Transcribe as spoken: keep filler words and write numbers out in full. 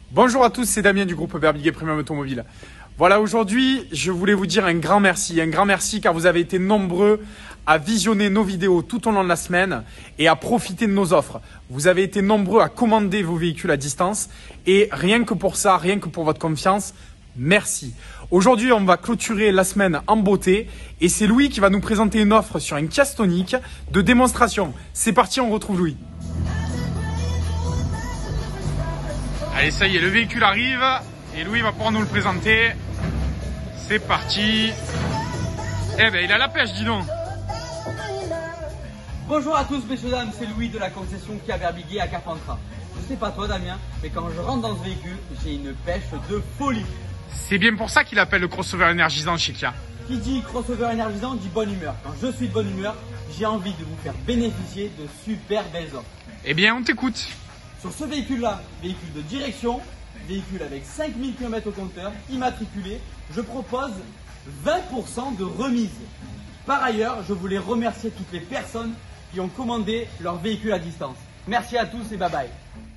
Bonjour à tous, c'est Damien du groupe Berbiguet Premium Automobile. Voilà, aujourd'hui, je voulais vous dire un grand merci. Un grand merci car vous avez été nombreux à visionner nos vidéos tout au long de la semaine et à profiter de nos offres. Vous avez été nombreux à commander vos véhicules à distance et rien que pour ça, rien que pour votre confiance, merci. Aujourd'hui, on va clôturer la semaine en beauté et c'est Louis qui va nous présenter une offre sur un Kia Stonic de démonstration. C'est parti, on retrouve Louis. Allez, ça y est, le véhicule arrive et Louis va pouvoir nous le présenter. C'est parti. Eh ben, il a la pêche, dis donc. Bonjour à tous, messieurs dames, c'est Louis de la concession Kia Berbiguet à Carpentras. Je sais pas toi, Damien, mais quand je rentre dans ce véhicule, j'ai une pêche de folie. C'est bien pour ça qu'il appelle le crossover énergisant chez Kia. Qui dit crossover énergisant dit bonne humeur. Quand je suis de bonne humeur, j'ai envie de vous faire bénéficier de super belles offres. Eh bien, on t'écoute. Sur ce véhicule-là, véhicule de direction, véhicule avec cinq mille kilomètres au compteur, immatriculé, je propose vingt pour cent de remise. Par ailleurs, je voulais remercier toutes les personnes qui ont commandé leur véhicule à distance. Merci à tous et bye bye.